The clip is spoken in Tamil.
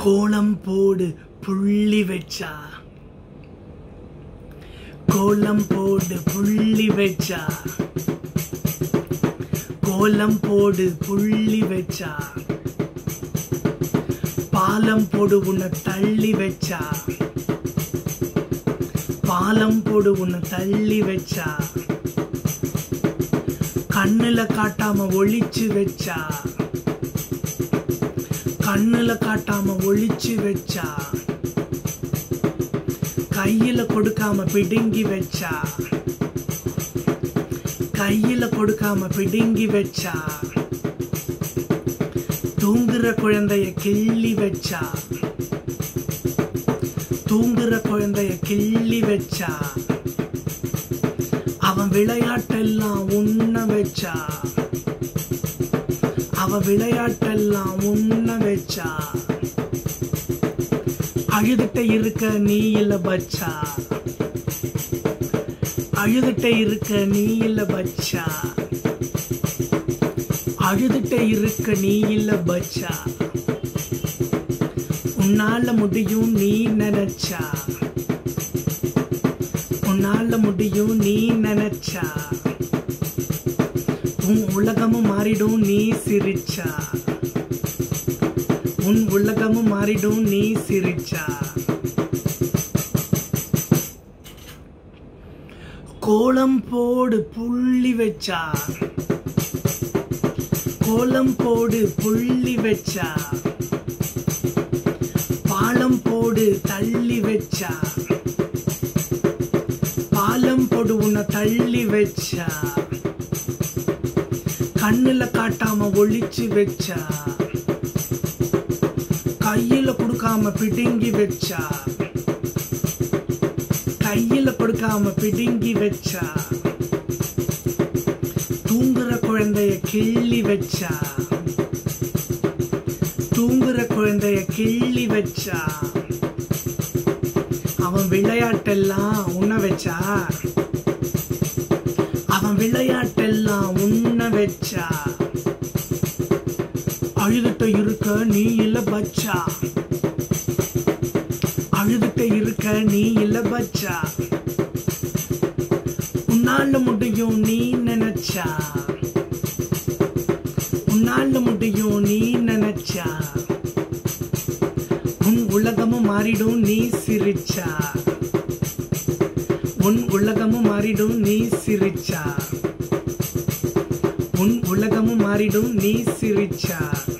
கோலம் போடு புள்ளி வச்சா, கோலம் போடு புள்ளி வச்சா, கோலம் போடு புள்ளி வச்சா, பாலம் போடு உன்னை தள்ளி வச்சா, பாலம் போடு உன்னை தள்ளி வச்சா, கண்ணுல காட்டாம ஒளிச்சு வச்சா, கண்ணுல காட்டாம ஒளிச்சு வச்சா, கையில கொடுக்காம பிடுங்கி வச்சா, கையில கொடுக்காம பிடுங்கி வச்சா, தூங்குற குழந்தைய கிள்ளி வச்சா, தூங்குற குழந்தைய கிள்ளி வச்சா, அவன் விளையாட்டெல்லாம் உண்ண வச்சா, அவ விளையாட்டெல்லாம் உண்ண வச்சா, அழுதுட்ட இருக்க நீ இல்ல பச்சா, அழுதுட்ட இருக்க நீ இல்ல பச்சா, அழுதுட்ட இருக்க நீ இல்ல பச்சா, உன்னால முடியும் நீ நினைச்சா, உன்னால முடியும் நீ நினைச்சா, உன் உலகமும் மாறிடும் நீ சிரிச்சா, உன் உலகமும் மாறிடும் நீ சிரிச்சா. கோலம் போடு புள்ளி வச்சா, கோலம் போடு புள்ளி வச்சா, பாலம் போடு தள்ளி வச்சா, பாலம் போடு உன்னை தள்ளி வச்சா, கண்ணுல காட்டாம ஒளிச்சு வச்சா, கையில கொடுக்காம பிடுங்கி வச்சா, கையில கொடுக்காம பிடுங்கி வச்சா, தூங்குற குழந்தைய கிள்ளி வச்சா, தூங்குற குழந்தைய கிள்ளி வச்சா, அவன் விளையாட்டெல்லாம் உண்ண வச்சா, அவன் விளையாட்டெல்லாம் உண்ண வச்சா, அழுதுட்ட இருக்க நீ இல்ல பச்சா, அழுதுட்ட இருக்க நீ இல்ல பச்சா, உன்னால முடியும் நீ நினைச்சா, உன்னால முடியும் நீ நினைச்சா, உன் உலகமும் மாறிடும் நீ சிரிச்சா, உன் உலகமும் மாறிடும் நீ சிரிச்சா, உன் உலகமும் மாறிடும் நீ சிரிச்சா.